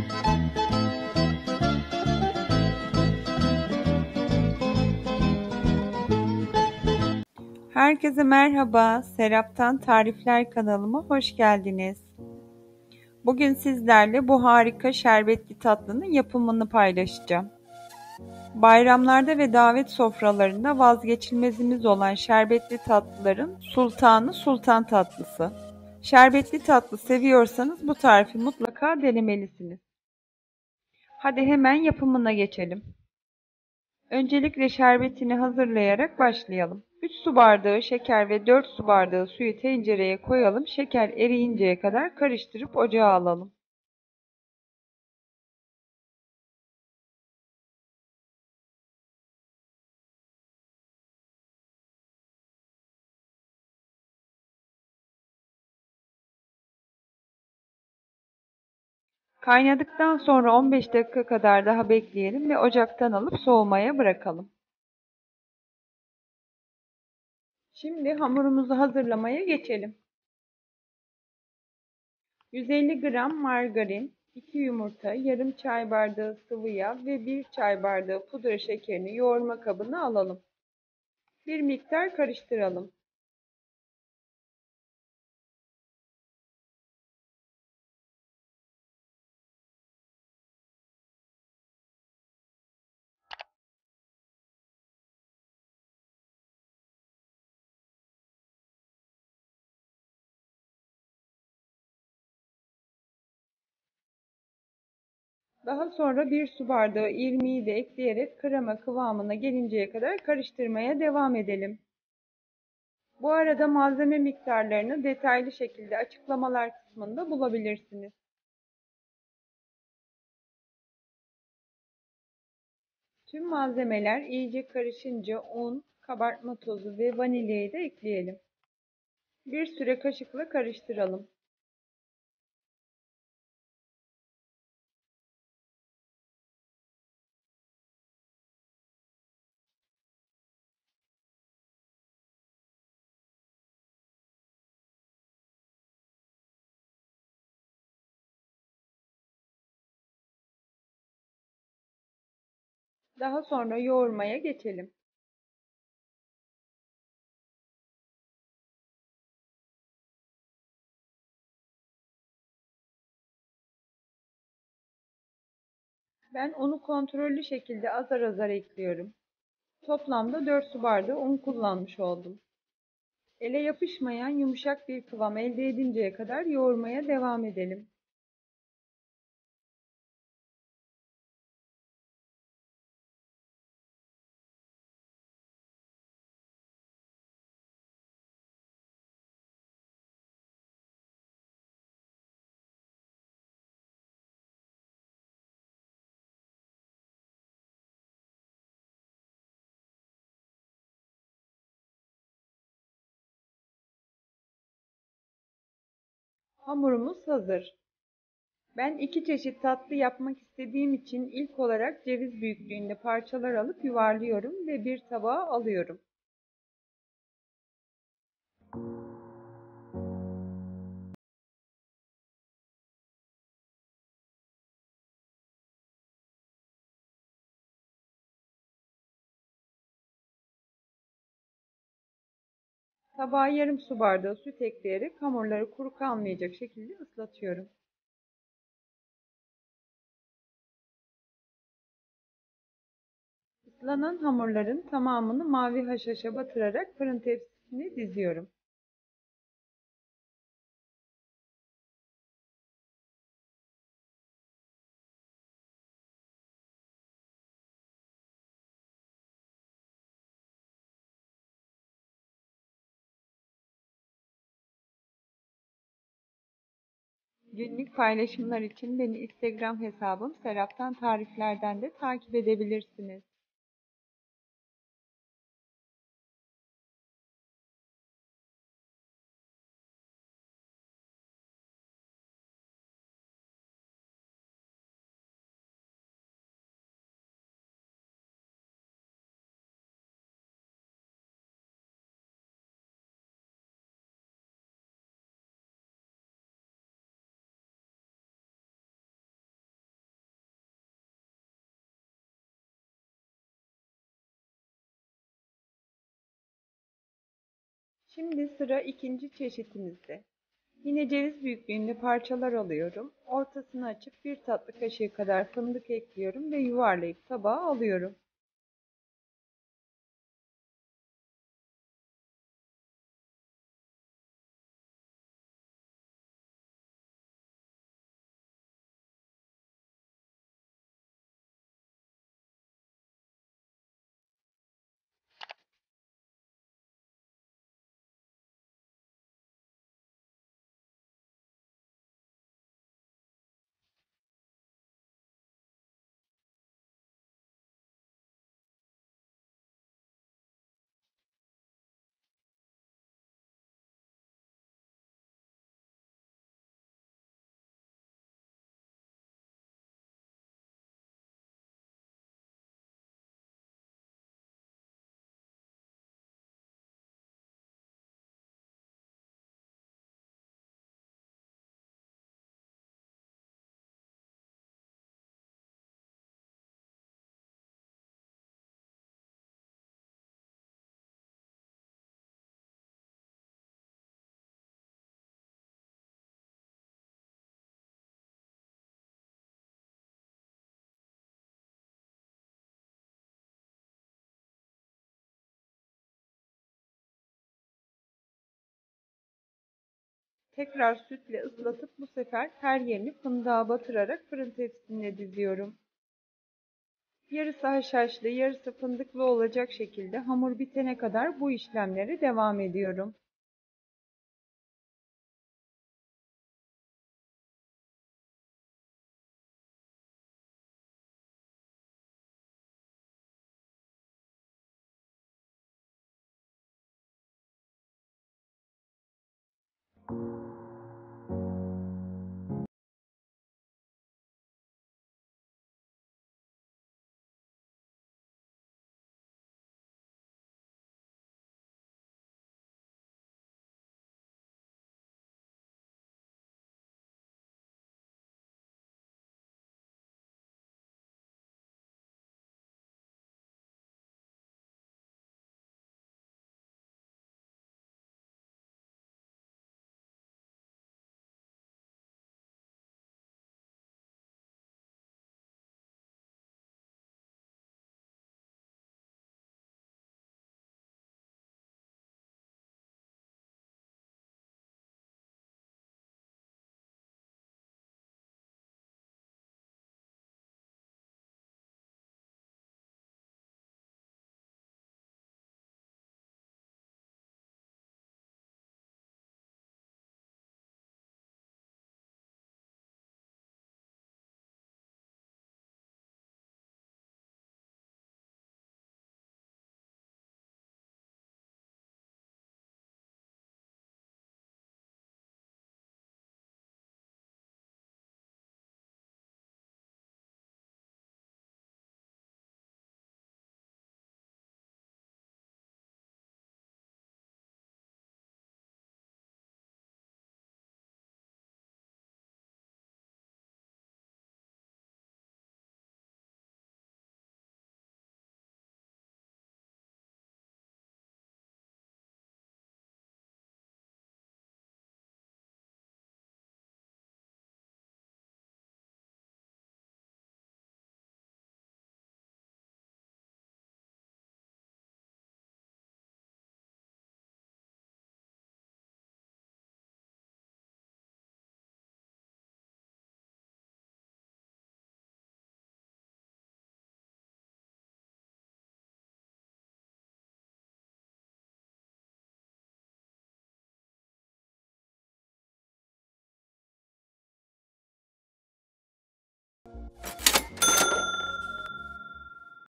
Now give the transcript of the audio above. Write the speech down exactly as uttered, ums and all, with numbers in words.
Herkese merhaba, Serap'tan Tarifler kanalıma hoş geldiniz. Bugün sizlerle bu harika şerbetli tatlının yapımını paylaşacağım. Bayramlarda ve davet sofralarında vazgeçilmezimiz olan şerbetli tatlıların sultanı sultan tatlısı. Şerbetli tatlı seviyorsanız bu tarifi mutlaka denemelisiniz. Hadi hemen yapımına geçelim. Öncelikle şerbetini hazırlayarak başlayalım. üç su bardağı şeker ve dört su bardağı suyu tencereye koyalım. Şeker eriyinceye kadar karıştırıp ocağa alalım. Kaynadıktan sonra on beş dakika kadar daha bekleyelim ve ocaktan alıp soğumaya bırakalım. Şimdi hamurumuzu hazırlamaya geçelim. yüz elli gram margarin, iki yumurta, yarım çay bardağı sıvı yağ ve bir çay bardağı pudra şekerini yoğurma kabına alalım. Bir miktar karıştıralım. Daha sonra bir su bardağı irmiği de ekleyerek krema kıvamına gelinceye kadar karıştırmaya devam edelim. Bu arada malzeme miktarlarını detaylı şekilde açıklamalar kısmında bulabilirsiniz. Tüm malzemeler iyice karışınca un, kabartma tozu ve vanilyayı da ekleyelim. Bir süre kaşıkla karıştıralım. Daha sonra yoğurmaya geçelim. Ben unu kontrollü şekilde azar azar ekliyorum. Toplamda dört su bardağı un kullanmış oldum. Ele yapışmayan yumuşak bir kıvam elde edinceye kadar yoğurmaya devam edelim. Hamurumuz hazır. Ben iki çeşit tatlı yapmak istediğim için ilk olarak ceviz büyüklüğünde parçalar alıp yuvarlıyorum ve bir tabağa alıyorum. Tabağa yarım su bardağı süt ekleyerek hamurları kuru kalmayacak şekilde ıslatıyorum. Islanan hamurların tamamını mavi haşhaşa batırarak fırın tepsisine diziyorum. Günlük paylaşımlar için beni Instagram hesabım Serap'tan Tarifler'den de takip edebilirsiniz. Şimdi sıra ikinci çeşitimizde. Yine ceviz büyüklüğünde parçalar alıyorum. Ortasını açıp bir tatlı kaşığı kadar fındık ekliyorum ve yuvarlayıp tabağa alıyorum. Tekrar sütle ıslatıp bu sefer her yerini fındığa batırarak fırın tepsisine diziyorum. Yarısı haşhaşlı, yarısı fındıklı olacak şekilde hamur bitene kadar bu işlemlere devam ediyorum.